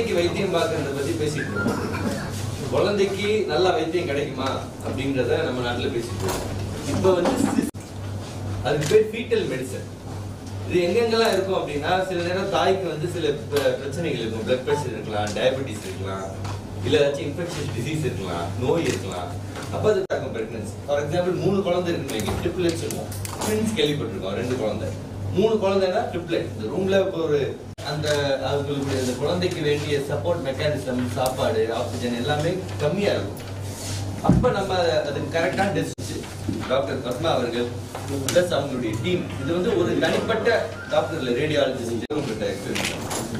குழந்தைக்கு வைத்தியம் பார்க்கறத பத்தி பேசிட்டு இருக்கோம். குழந்தைக்கு நல்ல வைத்தியம் கிடைக்குமா அப்படின்றத நம்ம நாட்டில் பேசிட்டு இருக்கோம். இப்போ அதுக்கு பேர் ஃபீட்டல் மெடிசன். இது எங்கெங்கெல்லாம் இருக்கும் அப்படின்னா, சில நேரம் தாய்க்கு சில பிரச்சனைகள் இருக்கும். பிளட் ப்ரெஷர் இருக்கலாம், டயபெட்டிஸ் இருக்கலாம், இல்லை ஏதாச்சும் இன்ஃபெக்ஷஸ் டிசீஸ் இருக்கலாம், நோய் இருக்கலாம். அப்போ அது இருக்கும் பிரெக்னன்சி. ஃபார் எக்ஸாம்பிள் 3 குழந்தை இருக்குன்னு ட்ரிப்ளெட்ஸ் இருக்கும். ட்வின்ஸ் கேள்விப்பட்டிருக்கோம். 2 குழந்தை, 3 குழந்தைன்னா ட்ரிப்ளெட். இந்த ரூம்ல ஒரு அந்த அவங்களுக்கு அந்த குழந்தைக்கு வேண்டிய சப்போர்ட் மெக்கானிசம், சாப்பாடு, ஆக்சிஜன் எல்லாமே கம்மியா இருக்கும். அப்ப நம்ம அதுக்கு கரெக்டான டெசிஷன் டாக்டர் பத்மா அவர்கள் பிளஸ் அவங்களுடைய டீம், இது ஒரு தனிப்பட்ட டாக்டர்ல ரேடியாலஜிஸ்ட் உங்கள்கிட்ட எக்ஸ்பிளைன்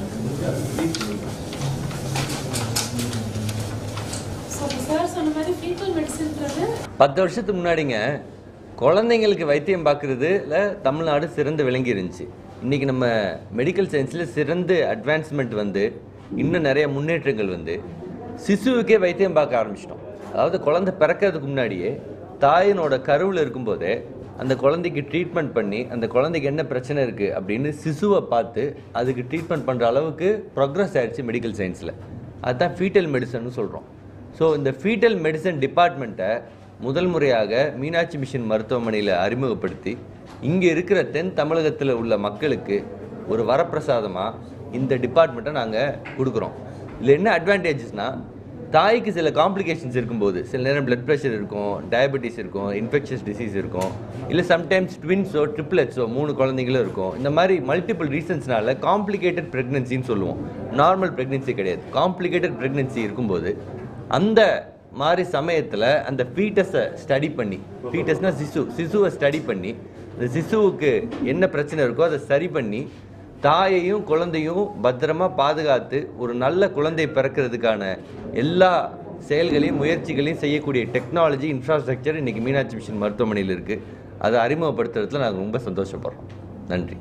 10 வருஷத்துக்கு முன்னாடிங்க குழந்தைங்களுக்கு வைத்தியம் பார்க்கறதுல தமிழ்நாடு சிறந்து விளங்கி இருந்துச்சு. இன்னைக்கு நம்ம மெடிக்கல் சயின்ஸில் சிறந்து அட்வான்ஸ்மெண்ட் இன்னும் நிறைய முன்னேற்றங்கள் சிசுவுக்கே வைத்தியம் பார்க்க ஆரம்பிச்சிட்டோம். அதாவது குழந்தை பிறக்கிறதுக்கு முன்னாடியே தாயினோட கருவில் இருக்கும்போதே அந்த குழந்தைக்கு ட்ரீட்மெண்ட் பண்ணி அந்த குழந்தைக்கு என்ன பிரச்சனை இருக்குது அப்படின்னு சிசுவை பார்த்து அதுக்கு ட்ரீட்மெண்ட் பண்ணுற அளவுக்கு ப்ரோக்ரஸ் ஆயிடுச்சு மெடிக்கல் சயின்ஸில். அதுதான் ஃபீட்டல் மெடிசன்னு சொல்கிறோம். ஸோ இந்த ஃபீட்டல் மெடிசன் டிபார்ட்மெண்ட்டை முதல் முறையாக மீனாட்சி மிஷன் மருத்துவமனையில் அறிமுகப்படுத்தி இங்கே இருக்கிற தென் தமிழகத்தில் உள்ள மக்களுக்கு ஒரு வரப்பிரசாதமாக இந்த டிபார்ட்மெண்ட்டை நாங்கள் கொடுக்குறோம். இதில் என்ன அட்வான்டேஜஸ்னால், தாய்க்கு சில காம்ப்ளிகேஷன்ஸ் இருக்கும்போது, சில நேரம் பிளட் ப்ரெஷர் இருக்கும், டயபெட்டிஸ் இருக்கும், இன்ஃபெக்ஷஸ் டிசீஸ் இருக்கும், இல்லை சம்டைம்ஸ் ட்வின்ஸோ ட்ரிப்ளெட்ஸோ 3 குழந்தைங்களும் இருக்கும். இந்த மாதிரி மல்டிபிள் ரீசன்ஸ்னால காம்ப்ளிகேட்டட் ப்ரெக்னன்சின்னு சொல்லுவோம். நார்மல் ப்ரெக்னன்சி கிடையாது, காம்ப்ளிகேட்டட் ப்ரெக்னன்சி இருக்கும்போது அந்த மாதிரி சமயத்தில் அந்த ஃபீட்டஸை ஸ்டடி பண்ணி, ஃபீட்டஸ்னால் சிசுவை ஸ்டடி பண்ணி இந்த சிசுவுக்கு என்ன பிரச்சனை இருக்கோ அதை சரி பண்ணி தாயையும் குழந்தையும் பத்திரமா பாதுகாத்து ஒரு நல்ல குழந்தை பிறக்கிறதுக்கான எல்லா செயல்களையும் முயற்சிகளையும் செய்யக்கூடிய டெக்னாலஜி இன்ஃப்ராஸ்ட்ரக்சர் இன்றைக்கி மீனாட்சி மிஷன் மருத்துவமனையில் இருக்குது. அதை அறிமுகப்படுத்துறதுல நாங்கள் ரொம்ப சந்தோஷப்படுறோம். நன்றி.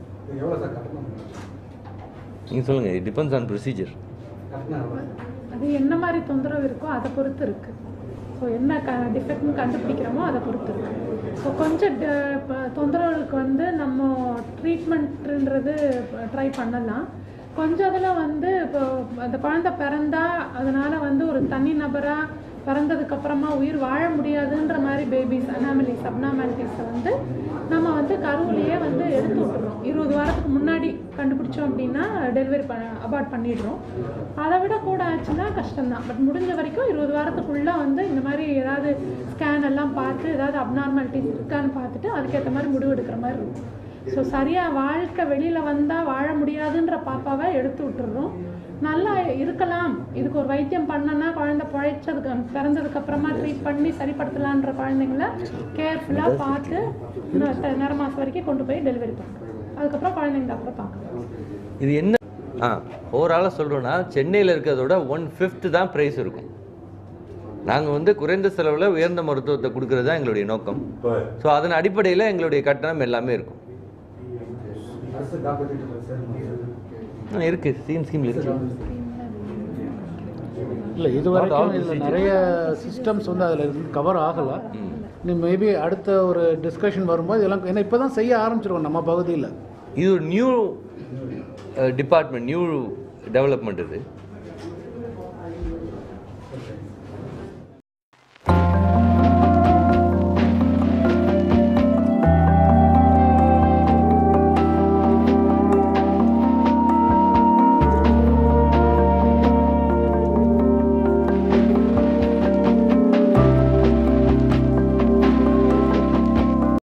நீங்கள் சொல்லுங்கள். It depends on procedure. அது என்ன மாதிரி தொந்தரவு இருக்கோ அதை பொறுத்து இருக்குது. ஸோ என்ன டிஃபெக்ட்னு கண்டுபிடிக்கிறோமோ அதை பொறுத்து இருக்குது. ஸோ கொஞ்சம் தொந்தரவுகளுக்கு நம்ம ட்ரீட்மெண்ட்டுன்றது ட்ரை பண்ணலாம். கொஞ்சம் அதில் இப்போ அந்த குழந்தை பிறந்தா அதனால் ஒரு தனி நபராக பிறந்ததுக்கப்புறமா உயிர் வாழ முடியாதுன்ற மாதிரி பேபிஸ் அப்னார்மாலிட்டிஸை நம்ம கருவிலேயே எடுத்து விட்டுறோம். 20 வாரத்துக்கு முன்னாடி கண்டுபிடிச்சோம் அப்படின்னா டெலிவரி அபார்ட் பண்ணிடுறோம். அதை விட கூட ஆச்சுன்னா கஷ்டம்தான். பட் முடிஞ்ச வரைக்கும் 20 வாரத்துக்குள்ளே இந்த மாதிரி ஏதாவது ஸ்கேன் எல்லாம் பார்த்து ஏதாவது அப்நார்மாலிட்டிஸ் இருக்கான்னு பார்த்துட்டு அதுக்கேற்ற மாதிரி முடிவு எடுக்கிற மாதிரி இருக்கும். ஸோ சரியாக வாழ்க்கை வெளியில் வந்தால் வாழ முடியாதுன்ற பாப்பாவை எடுத்து விட்டுறோம். நல்லா இருக்கலாம், இதுக்கு ஒரு வைத்தியம் பண்ணனா குழந்தை பிறந்ததுக்கப்புறமா ட்ரீட் பண்ணி சரிப்படுத்தலான்ற குழந்தைங்கள கேர்ஃபுல்லாக பார்த்து நேர மாதம் வரைக்கும் கொண்டு போய் டெலிவரி பண்ணுறோம். அதுக்கப்புறம் குழந்தைங்க அப்புறம் பார்க்கலாம். இது என்ன ஓவராலாக சொல்கிறோன்னா, சென்னையில் இருக்கிறதோட 1/5 தான் ப்ரைஸ் இருக்கும். நாங்கள் குறைந்த செலவில் உயர்ந்த மருத்துவத்தை கொடுக்கறது தான் எங்களுடைய நோக்கம். ஸோ அதன் அடிப்படையில் எங்களுடைய கட்டணம் எல்லாமே இருக்கும். இருக்கு ஸ்கீம்ல இருக்கு. இல்லை, இது வரைக்கும் இதில் நிறைய சிஸ்டம்ஸ் அதில் கவர் ஆகலை. நீ மேபி அடுத்த ஒரு டிஸ்கஷன் வரும்போது இதெல்லாம் ஏன்னா இப்போ தான் செய்ய ஆரம்பிச்சிருக்கோம் நம்ம பகுதியில். இது ஒரு நியூ டிபார்ட்மெண்ட், நியூ டெவலப்மெண்ட். இது